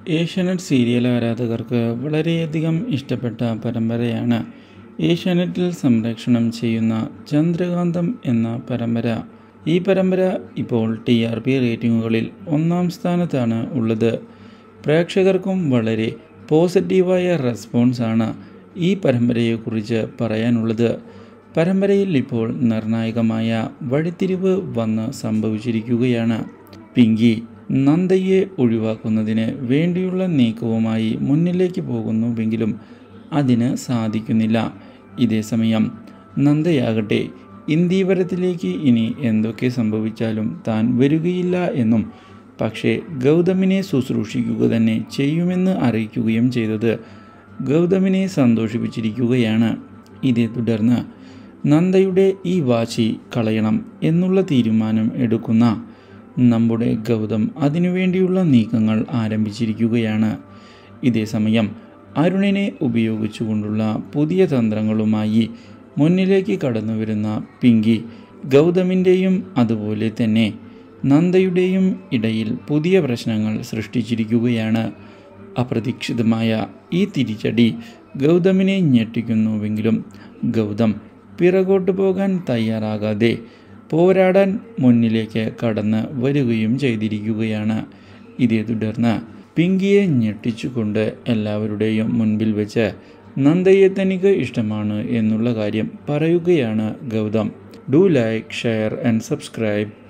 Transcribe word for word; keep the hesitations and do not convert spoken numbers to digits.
Asianet serial ആരാധകർക്ക് വളരെയധികം ഇഷ്ടപ്പെട്ട പരമ്പരയാണ് ഏഷ്യാനെറ്റിൽ സംപ്രേഷണം ചെയ്യുന്ന ചന്ദ്രകാന്തം എന്ന പരമ്പര. ഈ പരമ്പര ഇപ്പോൾ ടി ആർ പി റേറ്റിംഗുകളിൽ ഒന്നാം സ്ഥാനത്താണ് ഉള്ളത്. പ്രേക്ഷകർക്കും വളരെ പോസിറ്റീവായ റെസ്പോൺസാണ് ഈ പരമ്പരയെക്കുറിച്ച് പറയാനുള്ളത്. പരമ്പരയിൽ ഇപ്പോൾ നിർണായകമായ വഴിത്തിരിവ് വന്ന് സംഭവിച്ചിരിക്കുകയാണ്. പിങ്കി നന്ദയെ ഒഴിവാക്കുന്നതിന് വേണ്ടിയുള്ള നീക്കവുമായി മുന്നിലേക്ക് പോകുന്നുവെങ്കിലും അതിന് സാധിക്കുന്നില്ല. ഇതേസമയം നന്ദയാകട്ടെ ഇന്ദീവരത്തിലേക്ക് ഇനി എന്തൊക്കെ സംഭവിച്ചാലും താൻ വരികയില്ല എന്നും പക്ഷേ ഗൗതമിനെ ശുശ്രൂഷിക്കുക തന്നെ ചെയ്യുമെന്ന് അറിയിക്കുകയും ചെയ്തത് ഗൗതമിനെ സന്തോഷിപ്പിച്ചിരിക്കുകയാണ്. ഇതേ തുടർന്ന് നന്ദയുടെ ഈ വാശി കളയണം എന്നുള്ള തീരുമാനം എടുക്കുന്ന നമ്മുടെ ഗൗതം അതിനുവേണ്ടിയുള്ള നീക്കങ്ങൾ ആരംഭിച്ചിരിക്കുകയാണ്. ഇതേസമയം അരുണിനെ ഉപയോഗിച്ചുകൊണ്ടുള്ള പുതിയ തന്ത്രങ്ങളുമായി മുന്നിലേക്ക് കടന്നു വരുന്ന പിങ്കി ഗൗതമിൻ്റെയും അതുപോലെ തന്നെ നന്ദയുടെയും ഇടയിൽ പുതിയ പ്രശ്നങ്ങൾ സൃഷ്ടിച്ചിരിക്കുകയാണ്. അപ്രതീക്ഷിതമായ ഈ തിരിച്ചടി ഗൗതമിനെ ഞെട്ടിക്കുന്നുവെങ്കിലും ഗൗതം പിറകോട്ട് പോകാൻ തയ്യാറാകാതെ പോരാടാൻ മുന്നിലേക്ക് കടന്ന് വരികയും ചെയ്തിരിക്കുകയാണ്. ഇതേ തുടർന്ന് പിങ്കിയെ ഞെട്ടിച്ചുകൊണ്ട് എല്ലാവരുടെയും മുൻപിൽ വെച്ച് നന്ദയെ തനിക്ക് ഇഷ്ടമാണ് എന്നുള്ള കാര്യം പറയുകയാണ് Gautham. Do like, share and subscribe.